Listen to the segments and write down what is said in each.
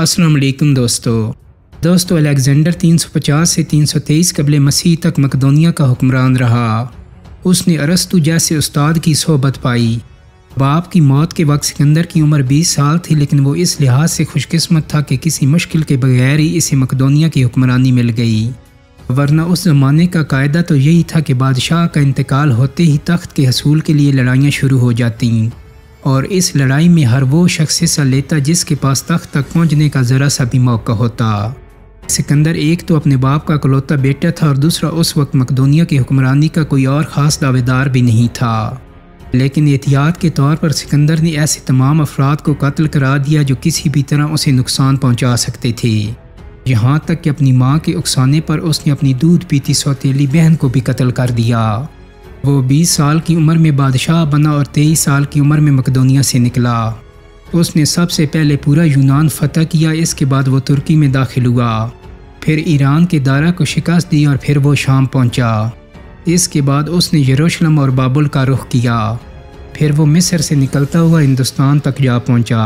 السلام علیکم دوستو الیگزینڈر 350 سے 323 قبل مسیح تک مقدونیہ کا حکمران رہا۔ اس نے ارسطو جیسے استاد کی صحبت پائی۔ باپ کی موت کے وقت سکندر کی عمر 20 سال تھی، لیکن وہ اس لحاظ سے خوش قسمت تھا کہ کسی مشکل کے بغیر ہی اسے مقدونیہ کی حکمرانی مل گئی، ورنہ اس زمانے کا قاعدہ تو یہی تھا کہ بادشاہ کا انتقال ہوتے ہی تخت کے حصول کے لیے لڑائیاں شروع ہو جاتیں، اور اس لڑائی میں ہر وہ شخص حصہ لیتا جس کے پاس تخت تک پہنچنے کا ذرا سا بھی موقع ہوتا۔ سکندر ایک تو اپنے باپ کا اکلوتا بیٹا تھا، اور دوسرا اس وقت مقدونیہ کی حکمرانی کا کوئی اور خاص دعوے دار بھی نہیں تھا، لیکن احتیاط کے طور پر سکندر نے ایسے تمام افراد کو قتل کرا دیا جو کسی بھی طرح اسے نقصان پہنچا سکتے تھے، یہاں تک کہ اپنی ماں کے اکسانے پر اس نے اپنی دودھ پیتی سوتیلی بہن کو بھی قتل کر دیا۔ وہ 20 سال کی عمر میں بادشاہ بنا اور 23 سال کی عمر میں مقدونیہ سے نکلا۔ اس نے سب سے پہلے پورا یونان فتح کیا، اس کے بعد وہ ترکی میں داخل ہوا، پھر ایران کے دارا کو شکست دی اور پھر وہ شام پہنچا۔ اس کے بعد اس نے یروشلم اور بابل کا رخ کیا، پھر وہ مصر سے نکلتا ہوا ہندوستان تک جا پہنچا۔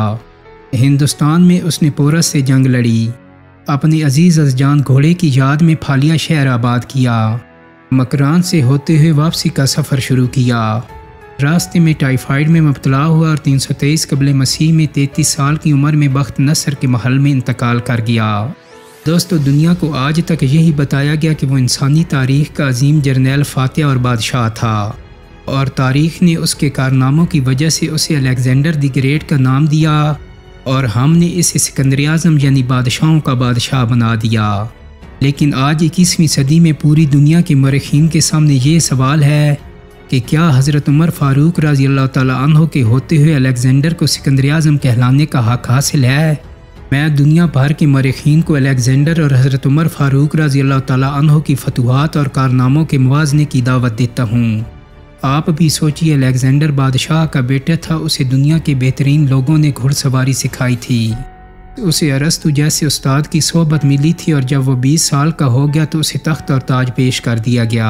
ہندوستان میں اس نے پورس سے جنگ لڑی، اپنے عزیز از جان گھوڑے کی یاد میں پھالیا شہر آباد کیا، مکران سے ہوتے ہوئے واپسی کا سفر شروع کیا، راستے میں ٹائیفائڈ میں مبتلا ہوا اور 323 قبل مسیح میں 33 سال کی عمر میں بخت نصر کے محل میں انتقال کر گیا۔ دوستو، دنیا کو آج تک یہی بتایا گیا کہ وہ انسانی تاریخ کا عظیم جرنیل، فاتح اور بادشاہ تھا، اور تاریخ نے اس کے کارناموں کی وجہ سے اسے الیگزینڈر دی گریٹ کا نام دیا، اور ہم نے اسے سکندر اعظم یعنی بادشاہوں کا بادشاہ بنا دیا۔ لیکن آج 21ویں صدی میں پوری دنیا کے مورخین کے سامنے یہ سوال ہے کہ کیا حضرت عمر فاروق رضی اللہ تعالیٰ عنہ کے ہوتے ہوئے الیگزینڈر کو سکندر اعظم کہلانے کا حق حاصل ہے؟ میں دنیا بھر کے مورخین کو الیگزینڈر اور حضرت عمر فاروق رضی اللہ تعالیٰ عنہ کی فتوحات اور کارناموں کے موازنے کی دعوت دیتا ہوں۔ آپ بھی سوچیے، الیگزینڈر بادشاہ کا بیٹا تھا، اسے دنیا کے بہترین لوگوں نے گھڑ سواری سکھائی تھی، اسے ارسطو جیسے استاد کی صحبت ملی تھی، اور جب وہ 20 سال کا ہو گیا تو اسے تخت اور تاج پیش کر دیا گیا،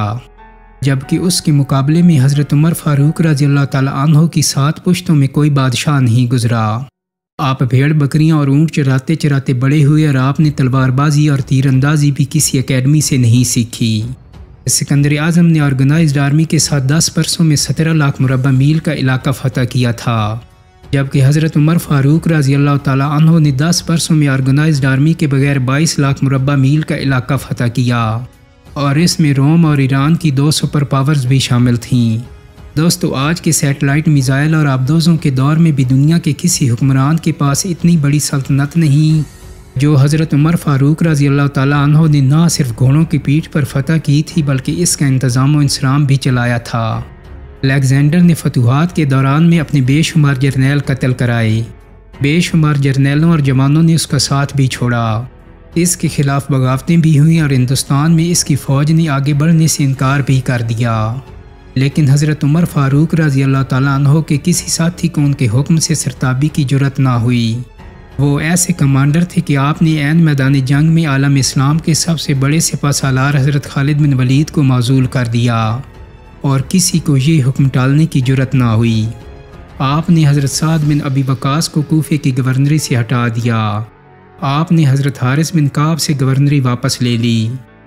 جبکہ اس کے مقابلے میں حضرت عمر فاروق رضی اللہ تعالیٰ عنہ کی 7 پشتوں میں کوئی بادشاہ نہیں گزرا۔ آپ بھیڑ بکریاں اور اونٹ چراتے چراتے بڑے ہوئے، اور آپ نے تلوار بازی اور تیر اندازی بھی کسی اکیڈمی سے نہیں سیکھی۔ سکندر اعظم نے آرگنائزڈ آرمی کے ساتھ 10 برسوں میں 17 لاکھ مربع میل کا علاقہ فتح کیا تھا، جبکہ حضرت عمر فاروق رضی اللہ تعالیٰ عنہ نے 10 برسوں میں آرگنائزڈ آرمی کے بغیر 22 لاکھ مربع میل کا علاقہ فتح کیا، اور اس میں روم اور ایران کی 2 سپر پاورز بھی شامل تھیں۔ دوستو، آج کے سیٹلائٹ میزائل اور آبدوزوں کے دور میں بھی دنیا کے کسی حکمران کے پاس اتنی بڑی سلطنت نہیں جو حضرت عمر فاروق رضی اللہ تعالیٰ عنہ نے نہ صرف گھوڑوں کی پیٹھ پر فتح کی تھی بلکہ اس کا انتظام و انصرام بھی چلایا تھا۔ الیگزینڈر نے فتوحات کے دوران میں اپنے بے شمار جرنیل قتل کرائے، بے شمار جرنیلوں اور جوانوں نے اس کا ساتھ بھی چھوڑا، اس کے خلاف بغاوتیں بھی ہوئیں، اور ہندوستان میں اس کی فوج نے آگے بڑھنے سے انکار بھی کر دیا، لیکن حضرت عمر فاروق رضی اللہ تعالیٰ عنہ کے کسی ساتھی کو ان کے حکم سے سرتابی کی جرت نہ ہوئی۔ وہ ایسے کمانڈر تھے کہ آپ نے عین میدان جنگ میں عالم اسلام کے سب سے بڑے سپہ سالار حضرت خالد بن ولید کو معزول کر دیا، اور کسی کو یہ حکم ٹالنے کی جرت نہ ہوئی۔ آپ نے حضرت سعد بن ابی وقاص کو کوفے کی گورنری سے ہٹا دیا، آپ نے حضرت حارث بن کعب سے گورنری واپس لے لی،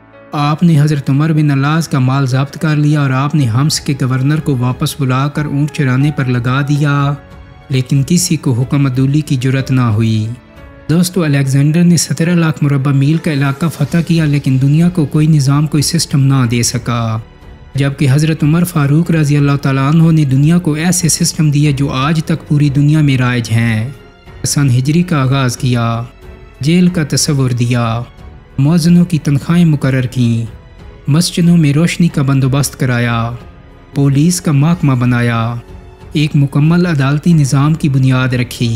آپ نے حضرت عمر بن العاص کا مال ضبط کر لیا، اور آپ نے حمص کے گورنر کو واپس بلا کر اونٹ چرانے پر لگا دیا، لیکن کسی کو حکم عدولی کی جرت نہ ہوئی۔ دوستو، الیگزینڈر نے 17 لاکھ مربع میل کا علاقہ فتح کیا، لیکن دنیا کو کوئی نظام، کوئی سسٹم نہ دے سکا، جبکہ حضرت عمر فاروق رضی اللہ تعالیٰ عنہ نے دنیا کو ایسے سسٹم دیے جو آج تک پوری دنیا میں رائج ہیں۔ سن ہجری کا آغاز کیا، جیل کا تصور دیا، مؤذنوں کی تنخواہیں مقرر کیں، مسجدوں میں روشنی کا بندوبست کرایا، پولیس کا محکمہ بنایا، ایک مکمل عدالتی نظام کی بنیاد رکھی،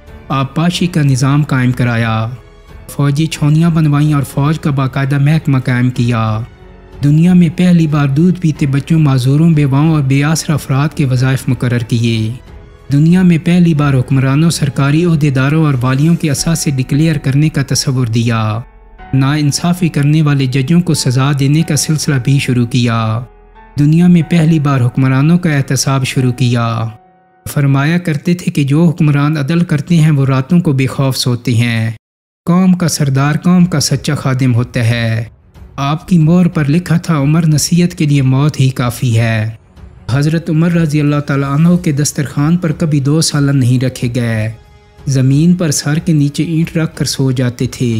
آبپاشی کا نظام قائم کرایا، فوجی چھاؤنیاں بنوائیں اور فوج کا باقاعدہ محکمہ قائم کیا۔ دنیا میں پہلی بار دودھ پیتے بچوں، معذوروں، بیواؤں اور بے آسرا افراد کے وظائف مقرر کیے۔ دنیا میں پہلی بار حکمرانوں، سرکاری عہدیداروں اور والیوں کے اثاثے ڈکلیئر کرنے کا تصور دیا۔ ناانصافی کرنے والے ججوں کو سزا دینے کا سلسلہ بھی شروع کیا۔ دنیا میں پہلی بار حکمرانوں کا احتساب شروع کیا۔ فرمایا کرتے تھے کہ جو حکمران عدل کرتے ہیں وہ راتوں کو بے خوف سوتے ہیں۔ قوم کا سردار قوم کا سچا خادم ہوتا ہے۔ آپ کی مہر پر لکھا تھا عمر نصیحت کے لیے موت ہی کافی ہے۔ حضرت عمر رضی اللہ تعالیٰ عنہ کے دسترخوان پر کبھی 2 سالن نہیں رکھے گئے۔ زمین پر سر کے نیچے اینٹ رکھ کر سو جاتے تھے۔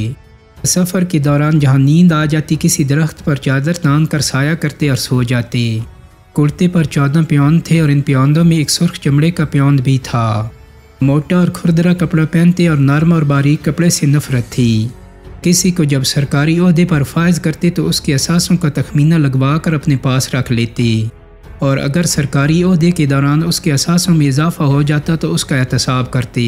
سفر کے دوران جہاں نیند آ جاتی کسی درخت پر چادر تان کر سایہ کرتے اور سو جاتے۔ کرتے پر 14 پیوند تھے اور ان پیوندوں میں ایک سرخ چمڑے کا پیوند بھی تھا۔ موٹا اور کھردرا کپڑا پہنتے اور نرم اور باریک کپڑے سے نفرت تھی۔ کسی کو جب سرکاری عہدے پر فائز کرتے تو اس کے اثاثوں کا تخمینہ لگوا کر اپنے پاس رکھ لیتے، اور اگر سرکاری عہدے کے دوران اس کے اثاثوں میں اضافہ ہو جاتا تو اس کا احتساب کرتے۔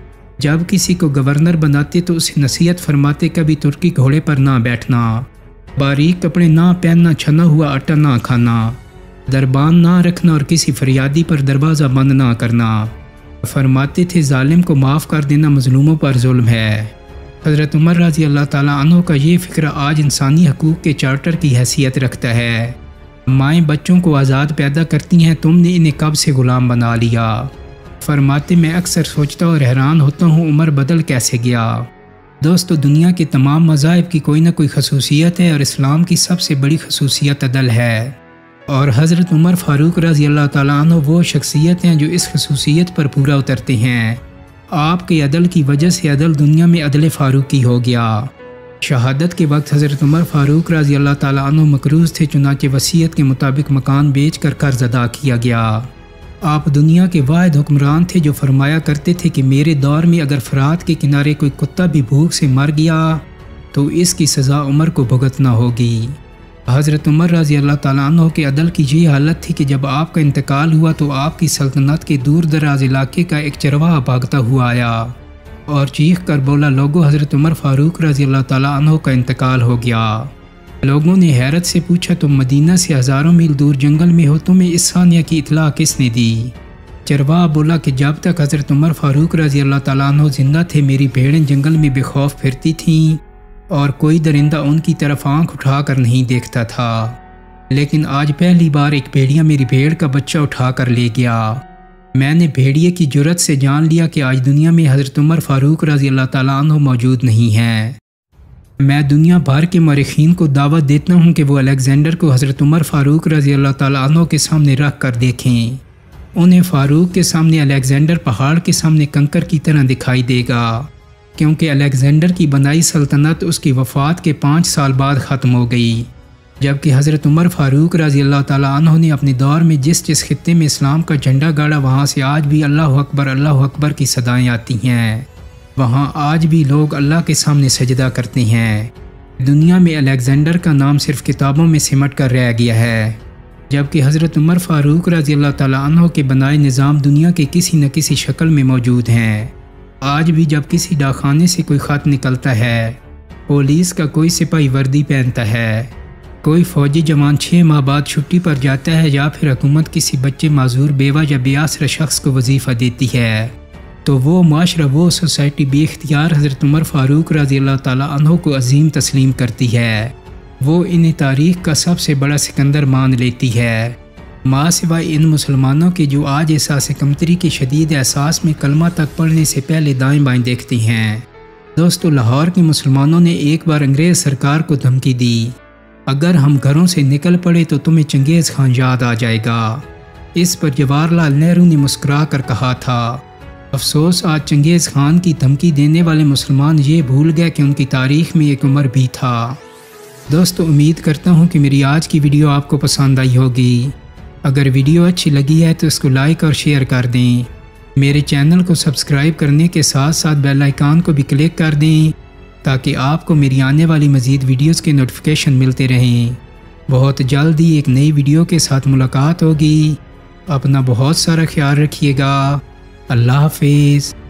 جب کسی کو گورنر بناتے تو اسے نصیحت فرماتے کبھی ترکی گھوڑے پر نہ بیٹھنا، باریک کپڑے نہ پہننا، چھنا ہوا آٹا نہ کھانا، دربان نہ رکھنا اور کسی فریادی پر دروازہ بند نہ کرنا۔ فرماتے تھے ظالم کو معاف کر دینا مظلوموں پر ظلم ہے۔ حضرت عمر رضی اللہ تعالیٰ عنہ کا یہ فکر آج انسانی حقوق کے چارٹر کی حیثیت رکھتا ہے۔ مائیں بچوں کو آزاد پیدا کرتی ہیں، تم نے انہیں کب سے غلام بنا لیا۔ فرماتے میں اکثر سوچتا اور حیران ہوتا ہوں عمر بدل کیسے گیا۔ دوستو، دنیا کے تمام مذاہب کی کوئی نہ کوئی خصوصیت ہے اور اسلام کی سب سے بڑی خصوصیت عدل ہے، اور حضرت عمر فاروق رضی اللہ تعالیٰ عنہ وہ شخصیت ہیں جو اس خصوصیت پر پورا اترتے ہیں۔ آپ کے عدل کی وجہ سے عدل دنیا میں عدل فاروقی ہو گیا۔ شہادت کے وقت حضرت عمر فاروق رضی اللہ تعالیٰ عنہ مقروض تھے، چنانچہ وصیت کے مطابق مکان بیچ کر قرض ادا کیا گیا۔ آپ دنیا کے واحد حکمران تھے جو فرمایا کرتے تھے کہ میرے دور میں اگر فرات کے کنارے کوئی کتا بھی بھوک سے مر گیا تو اس کی سزا عمر کو بھگتنا ہوگی۔ حضرت عمر رضی اللہ تعالیٰ عنہ کے عدل کی یہ حالت تھی کہ جب آپ کا انتقال ہوا تو آپ کی سلطنت کے دور دراز علاقے کا ایک چرواہا بھاگتا ہوا آیا اور چیخ کر بولا، لوگوں، حضرت عمر فاروق رضی اللہ تعالیٰ عنہ کا انتقال ہو گیا۔ لوگوں نے حیرت سے پوچھا، تم مدینہ سے ہزاروں میل دور جنگل میں ہو، تمہیں اس ثانیہ کی اطلاع کس نے دی؟ چرواہا بولا کہ جب تک حضرت عمر فاروق رضی اللہ تعالیٰ عنہ زندہ تھے میری بھیڑیں جنگل میں بے خوف پھرتی تھیں اور کوئی درندہ ان کی طرف آنکھ اٹھا کر نہیں دیکھتا تھا، لیکن آج پہلی بار ایک بھیڑیا میری بھیڑ کا بچہ اٹھا کر لے گیا۔ میں نے بھیڑیے کی جرت سے جان لیا کہ آج دنیا میں حضرت عمر فاروق رضی اللہ تعالیٰ عنہ موجود نہیں ہیں۔ میں دنیا بھر کے مورخین کو دعوت دیتا ہوں کہ وہ الیگزینڈر کو حضرت عمر فاروق رضی اللہ تعالیٰ عنہ کے سامنے رکھ کر دیکھیں۔ انہیں فاروق کے سامنے الیگزینڈر پہاڑ کے سامنے کنکر کی طرح دکھائی دے گا، کیونکہ الیگزینڈر کی بنائی سلطنت اس کی وفات کے 5 سال بعد ختم ہو گئی، جبکہ حضرت عمر فاروق رضی اللہ تعالیٰ عنہ نے اپنے دور میں جس خطے میں اسلام کا جھنڈا گاڑا وہاں سے آج بھی اللہ اکبر کی صدائیں آتی ہیں، وہاں آج بھی لوگ اللہ کے سامنے سجدہ کرتے ہیں۔ دنیا میں الیگزینڈر کا نام صرف کتابوں میں سمٹ کر رہ گیا ہے، جبکہ حضرت عمر فاروق رضی اللہ تعالیٰ عنہ کے بنائے نظام دنیا کے کسی نہ کسی شکل میں موجود ہیں۔ آج بھی جب کسی ڈاکخانے سے کوئی خط نکلتا ہے، پولیس کا کوئی سپاہی وردی پہنتا ہے، کوئی فوجی جوان 6 ماہ بعد چھٹی پر جاتا ہے، یا پھر حکومت کسی بچے معذور بیوہ یا بے آسرا شخص کو وظیفہ دیتی ہے، تو وہ معاشرہ، وہ سوسائٹی بے اختیار حضرت عمر فاروق رضی اللہ تعالیٰ عنہ کو عظیم تسلیم کرتی ہے۔ وہ انہیں تاریخ کا سب سے بڑا سکندر مان لیتی ہے، ماں سوائے ان مسلمانوں کے جو آج احساس کمتری کے شدید احساس میں کلمہ تک پڑھنے سے پہلے دائیں بائیں دیکھتے ہیں۔ دوستو، لاہور کے مسلمانوں نے ایک بار انگریز سرکار کو دھمکی دی، اگر ہم گھروں سے نکل پڑے تو تمہیں چنگیز خان یاد آ جائے گا۔ اس پر جواہر لال نہرو نے مسکرا کر کہا تھا، افسوس آج چنگیز خان کی دھمکی دینے والے مسلمان یہ بھول گئے کہ ان کی تاریخ میں ایک عمر بھی تھا۔ دوستو، امید کرتا ہوں کہ میری آج کی ویڈیو آپ کو پسند آئی ہوگی۔ اگر ویڈیو اچھی لگی ہے تو اس کو لائک اور شیئر کر دیں۔ میرے چینل کو سبسکرائب کرنے کے ساتھ ساتھ بیل آئیکن کو بھی کلک کر دیں تاکہ آپ کو میری آنے والی مزید ویڈیوز کے نوٹیفیکیشن ملتے رہیں۔ بہت جلد ہی ایک نئی ویڈیو کے ساتھ ملاقات ہوگی۔ اپنا بہت سارا خیال رکھیے گا۔ اللہ حافظ۔